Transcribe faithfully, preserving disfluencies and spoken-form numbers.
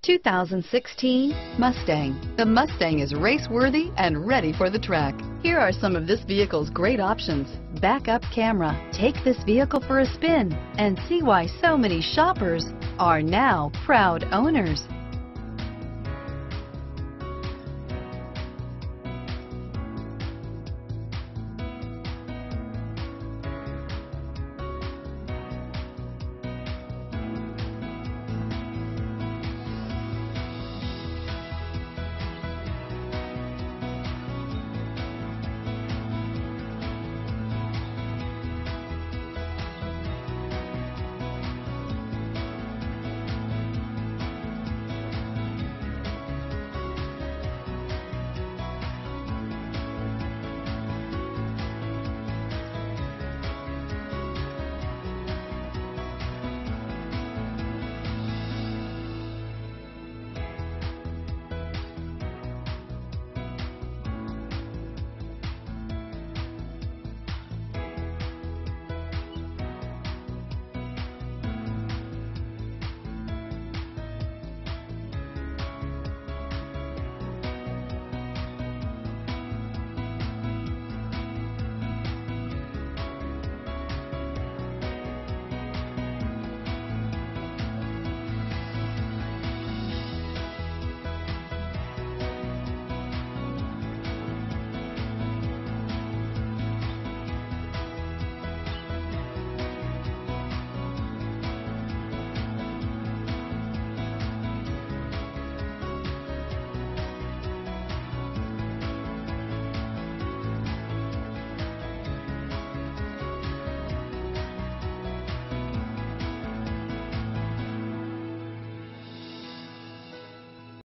two thousand sixteen Mustang. The Mustang is race-worthy and ready for the track. Here are some of this vehicle's great options: backup camera. Take this vehicle for a spin and see why so many shoppers are now proud owners.